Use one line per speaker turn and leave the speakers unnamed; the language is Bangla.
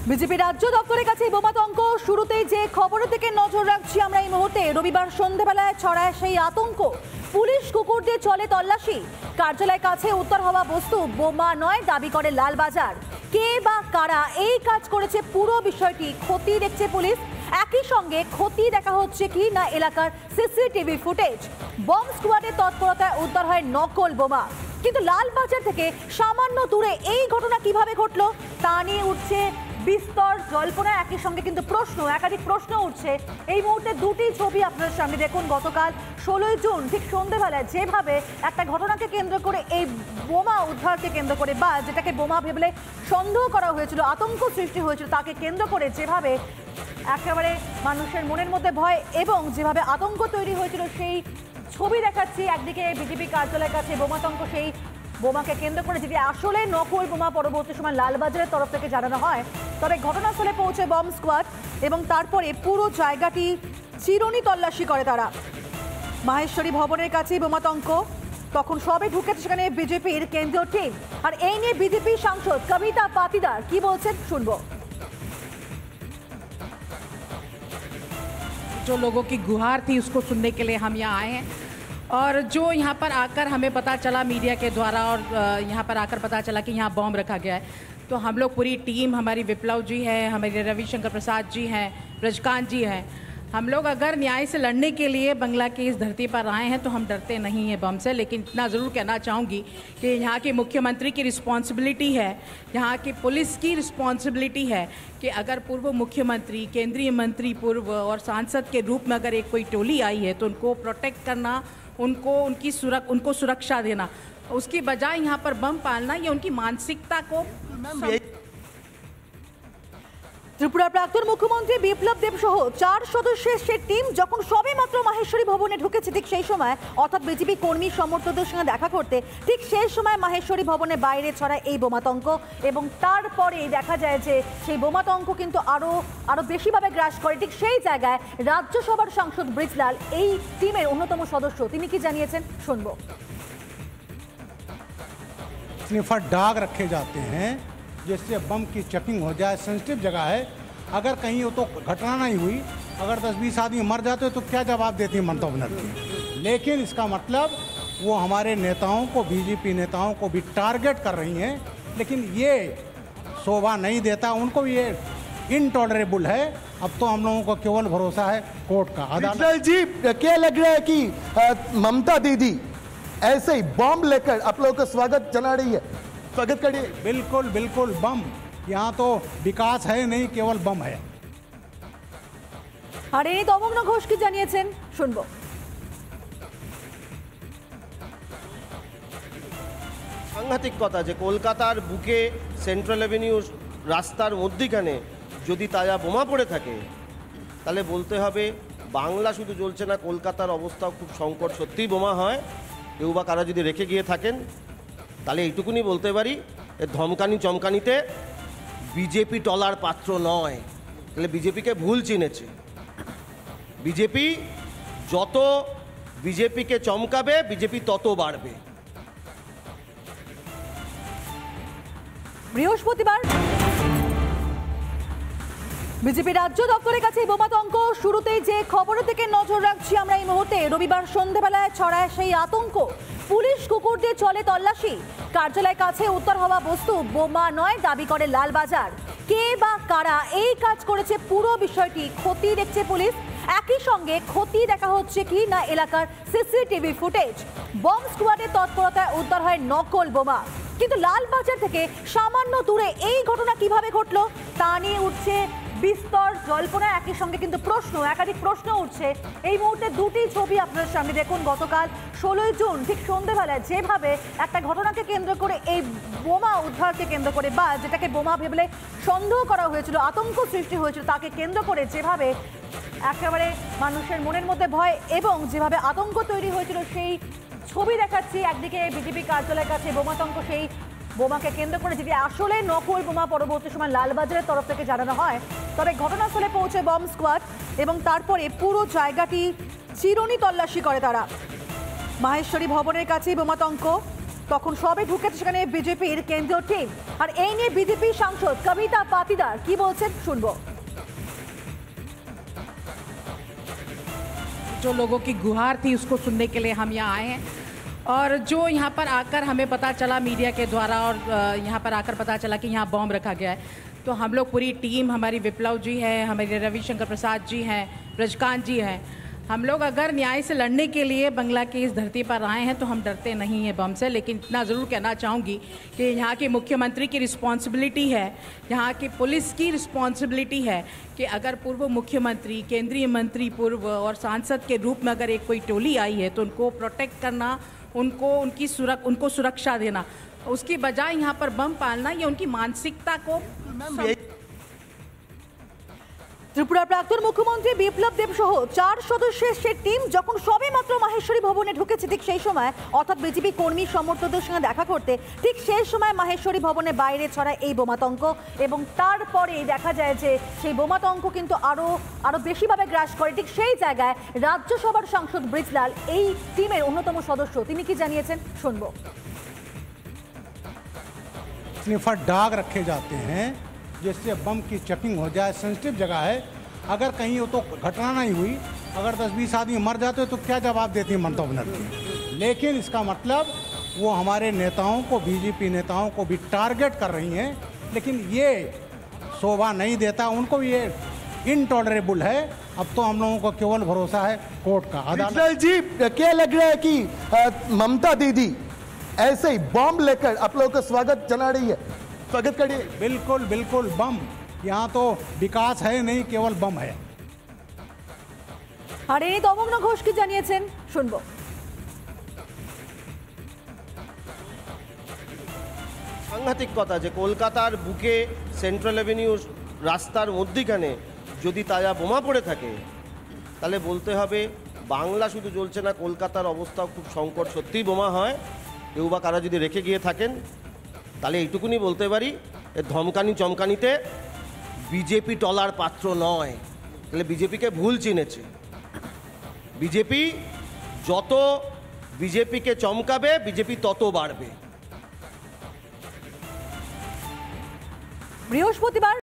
বিজেপি রাজ্য দপ্তরের কাছে বোমাতঙ্ক শুরুতেই যে খবরের দিকে নজর রাখছি আমরা এই মুহূর্তে। রবিবার সন্ধ্যাবেলায় ছড়ায় সেই আতঙ্ক। পুলিশ কুকুর দিয়ে চলে তল্লাশি। কার্যালয়ের কাছে উদ্ধার হওয়া বস্তু বোমা নয় দাবি করে লালবাজার। কে বা কারা এই কাজ করেছে পুরো বিষয়টি খতিয়ে দেখছে পুলিশ। একই সঙ্গে খতিয়ে দেখা হচ্ছে কি না এলাকার সিসিটিভি ফুটেজ। বম স্কোয়াডের তৎপরতায় উদ্ধার হয় নকল বোমা। কিন্তু লালবাজার থেকে সামান্য দূরে এই ঘটনা কিভাবে ঘটলো তা নিয়ে উঠছে বিস্তর জল্পনা। একই সঙ্গে কিন্তু একাধিক প্রশ্ন উঠছে। এই মুহূর্তে দুটি ছবি আপনার সামনে দেখুন। গতকাল 16 জুন ঠিক সন্ধ্যেবেলায় যেভাবে একটা ঘটনাকে কেন্দ্র করে এই বোমা উদ্ধারকে কেন্দ্র করে বা যেটাকে বোমা ভেবে সন্দেহ করা হয়েছিল, আতঙ্ক সৃষ্টি হয়েছিল, তাকে কেন্দ্র করে যেভাবে একেবারে মানুষের মনের মধ্যে ভয় এবং যেভাবে আতঙ্ক তৈরি হয়েছিল সেই ছবি দেখাচ্ছি। একদিকে বিজেপি কার্যালয়ের কাছে বোমাতঙ্ক, সেই বোমাকে কেন্দ্র করে যেটি আসলে নকল বোমা পরবর্তী সময় লালবাজারের তরফ থেকে জানানো হয়। তবে ঘটনাস্থলে পৌঁছে বম স্কোয়াড এবং তারপরে পুরো জায়গাটি চিরুনি তল্লাশি করে তারা। মাহেশ্বরী ভবনের কাছে বোমাতঙ্ক, তখন সবে ঢুকেছে সেখানে বিজেপির কেন্দ্রীয় টিম। আর এই নিয়ে বিজেপি সাংসদ কবিতা পাতিদার কি বলছেন শুনবো।
जो लोगों की गुहार थी उसको सुनने के लिए हम यहाँ आए हैं और जो यहाँ पर आकर हमें पता चला मीडिया के द्वारा और यहाँ पर आकर पता चला कि यहाँ बॉम्ब रखा गया है, तो हम लोग पूरी टीम, हमारी विप्लव जी हैं, हमारे रविशंकर प्रसाद जी हैं, ब्रजकांत जी हैं, हम लोग अगर न्याय से लड़ने के लिए बंगला की इस धरती पर आए हैं तो हम डरते नहीं हैं बम से। लेकिन इतना ज़रूर कहना चाहूँगी कि यहाँ के मुख्यमंत्री की रिस्पॉन्सिबिलिटी है, यहाँ की पुलिस की रिस्पॉन्सिबिलिटी है कि अगर पूर्व मुख्यमंत्री, केंद्रीय मंत्री पूर्व और सांसद के रूप में अगर एक कोई टोली आई है तो उनको प्रोटेक्ट करना, उनको सुरक्षा देना, उसकी बजाय यहाँ पर बम पालना, ये उनकी मानसिकता को।
ত্রিপুরার প্রাক্তন মুখ্যমন্ত্রী বিপ্লব দেব সহ 4 সদস্যের সে টিম যখন সবে মাত্র মাহেশ্বরী ভবনে ঢুকেছে ঠিক সেই সময়, অর্থাৎ বিজেপি কর্মী সমর্থকদের সঙ্গে দেখা করতে, ঠিক সেই সময় মাহেশ্বরী ভবনের বাইরে ছড়ায় এই বোমাতঙ্ক এবং তারপরে দেখা যায় যে সেই বোমাতঙ্ক কিন্তু আরো বেশিভাবে গ্রাস করে। ঠিক সেই জায়গায় রাজ্যসভার সাংসদ ব্রিজলাল এই টিমের অন্যতম সদস্য, তিনি কি জানিয়েছেন শুনবো।
स्निफर डाग रखे जाते हैं जिससे बम की चेकिंग हो जाए। सेंसिटिव जगह है, अगर कहीं वो तो घटना नहीं हुई, अगर 10-20 आदमी मर जाते तो क्या जवाब देती ममता बनर्जी। लेकिन इसका मतलब वो हमारे नेताओं को, बीजेपी नेताओं को भी टारगेट कर रही हैं, लेकिन ये शोभा नहीं देता उनको। ये इनटॉलरेबल है। अब तो हम लोगों को केवल भरोसा है कोर्ट का, अदालत।
जी, क्या लग रहा है कि ममता दीदी ऐसे ही बॉम्ब लेकर आप लोगों का स्वागत चला रही है, स्वागत करिए।
बिल्कुल बिल्कुल बम, यहाँ तो विकास है नहीं, केवल बम है।
আর এই দমগ্ন ঘোষ কি জানিয়েছেন শুনবো।
সাংঘাতিক কথা যে কলকাতার বুকে সেন্ট্রাল অ্যাভিনিউ রাস্তার মধ্যিখানে যদি তাজা বোমা পড়ে থাকে তাহলে বলতে হবে বাংলা শুধু জ্বলছে না, কলকাতার অবস্থাও খুব সংকট। সত্যিই বোমা হয়, কেউ বা কারা যদি রেখে গিয়ে থাকেন তাহলে এইটুকুনি বলতে পারি, ধমকানি চমকানিতে বিজেপি টলার পাত্র নয়। তাহলে বিজেপিকে ভুল চিনেছে। বিজেপি যত বিজেপিকে চমকাবে বিজেপি তত বাড়বে।
বৃহস্পতিবার বিজেপি রাজ্য দপ্তরের কাছে বোমাতঙ্ক শুরুতেই যে খবরের দিকে নজর রাখছি আমরা এই মুহূর্তে। রবিবার সন্ধ্যাবেলায় ছড়ায় সেই আতঙ্ক। পুলিশ কুকুর দিয়ে চলে তল্লাশি। কার্যালয়ের কাছে উদ্ধার হওয়া বস্তু বোমা নয় দাবি করে লালবাজার। কে বা কারা এই কাজ করেছে পুরো বিষয়টি খতিয়ে দেখছে পুলিশ। একই সঙ্গে খতিয়ে দেখা হচ্ছে কি না এলাকার সিসিটিভি ফুটেজ। বম স্কোয়াডের তৎপরতায় উদ্ধার হয় নকল বোমা। কিন্তু লালবাজার থেকে সামান্য দূরে এই ঘটনা কিভাবে ঘটলো তা নিয়ে উঠছে বিস্তর জল্পনা। একই সঙ্গে কিন্তু একাধিক প্রশ্ন উঠছে। এই মুহূর্তে দুটি ছবি আপনার সামনে দেখুন। গতকাল 16 জুন ঠিক সন্ধ্যেবেলায় যেভাবে একটা ঘটনাকে কেন্দ্র করে এই বোমা উদ্ধারকে কেন্দ্র করে বা যেটাকে বোমা ভেবে সন্দেহ করা হয়েছিল, আতঙ্ক সৃষ্টি হয়েছিল, তাকে কেন্দ্র করে যেভাবে একেবারে মানুষের মনের মধ্যে ভয় এবং যেভাবে আতঙ্ক তৈরি হয়েছিল সেই ছবি দেখাচ্ছি। একদিকে বিজেপি কার্যালয়ের কাছে বোমাতঙ্ক, সেই বোমাকে কেন্দ্র করে যেটি আসলে নকল বোমা পরবর্তী সময় লালবাজারের তরফ থেকে জানানো হয়। তবে ঘটনাস্থলে পৌঁছে বম স্কোয়াড এবং তারপরে পুরো জায়গাটি চিরুনি তল্লাশি করে তারা। মাহেশ্বরী ভবনের কাছে বোমাতঙ্ক, তখন সবে ঢুকেছে সেখানে বিজেপির কেন্দ্রীয় টিম। আর এই নিয়ে বিজেপি সাংসদ কবিতা পাতিদার কি বলছেন শুনবো।
जो लोगों की गुहार थी उसको सुनने के लिए हम यहाँ आए हैं और जो यहाँ पर आकर हमें पता चला मीडिया के द्वारा और यहाँ पर आकर पता चला कि यहाँ बॉम्ब रखा गया है, तो हम लोग पूरी टीम, हमारी विप्लव जी हैं, हमारे रविशंकर प्रसाद जी हैं, ब्रजकांत जी हैं, हम लोग अगर न्याय से लड़ने के लिए बंगला की इस धरती पर आए हैं तो हम डरते नहीं हैं बम से। लेकिन इतना ज़रूर कहना चाहूँगी कि यहाँ की मुख्यमंत्री की रिस्पॉन्सिबिलिटी है, यहाँ की पुलिस की रिस्पॉन्सिबिलिटी है कि अगर पूर्व मुख्यमंत्री, केंद्रीय मंत्री पूर्व और सांसद के रूप में अगर एक कोई टोली आई है तो उनको प्रोटेक्ट करना, उनको सुरक्षा देना, उसकी बजाय यहाँ पर बम पालना, ये उनकी मानसिकता को
ত্রিপুরার প্রাক্তন মুখ্যমন্ত্রী বিপ্লব দেব সহ 4 সদস্যের সে টিম যখন সবে মাত্র মাহেশ্বরী ভবনে ঢুকেছে ঠিক সেই সময়, অর্থাৎ বিজেপি কর্মী সমর্থকদের সঙ্গে দেখা করতে, ঠিক সেই সময় মাহেশ্বরী ভবনের বাইরে ছড়ায় এই বোমাতঙ্ক এবং তারপরে দেখা যায় যে সেই বোমাতঙ্ক কিন্তু আরো বেশিভাবে গ্রাস করে। ঠিক সেই জায়গায় রাজ্যসভার সাংসদ ব্রিজলাল এই টিমের অন্যতম সদস্য, তিনি কি জানিয়েছেন শুনবো।
स्निफर डाग रखे जाते हैं जिससे बम की चेकिंग हो जाए। सेंसिटिव जगह है, अगर कहीं वो तो घटना नहीं हुई, अगर 10-20 आदमी मर जाते तो क्या जवाब देती है ममता बनर्जी। लेकिन इसका मतलब वो हमारे नेताओं को, बीजेपी नेताओं को भी टारगेट कर रही हैं, लेकिन ये शोभा नहीं देता उनको, ये इनटॉलरेबल है। अब तो हम लोगों को केवल भरोसा है कोर्ट का, अदालत।
विजय जी, क्या लग रहा है कि ममता दीदी ऐसे ही बॉम्ब लेकर आप लोगों का स्वागत चला रही है? स्वागत करिए।
बिल्कुल बिल्कुल बम, यहाँ तो विकास है नहीं, केवल बम है।
আর এই তমগ্ন ঘোষ কি জানিয়েছেন শুনবো।
সাংঘাতিক কথা যে কলকাতার বুকে সেন্ট্রাল অ্যাভিনিউ রাস্তার মধ্যিখানে যদি তাজা বোমা পড়ে থাকে, তাহলে বলতে হবে বাংলা শুধু জ্বলছে না, কলকাতার অবস্থাও খুব সংকট। সত্যিই বোমা হয়, কেউ বা কারা যদি রেখে গিয়ে থাকেন, তাহলে এইটুকুনি বলতে পারি, এর ধমকানি চমকানিতে বিজেপি টলার পাত্র নয়। তাহলে বিজেপিকে ভুল চিনেছে। বিজেপি যত বিজেপিকে চমকাবে, বিজেপি তত বাড়বে।
বৃহস্পতিবার